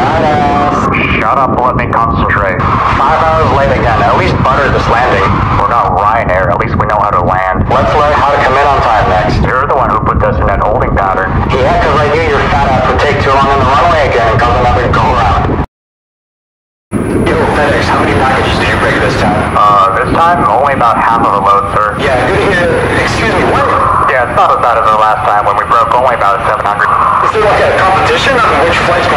Badass. Shut up, let me concentrate. 5 hours late again. At least butter this landing. We're not Ryanair, at least we know how to land. Let's learn how to come in on time next. You're the one who put us in that holding pattern. Yeah, because I knew your fat ass would take too long on the runway again and cause another go-around. Yo, FedEx, how many packages did you break this time? This time, only about half of a load, sir. Yeah, good to hear. Excuse me, what? Yeah, it's not as bad as the last time when we broke only about 700. Is there like a competition on which flight's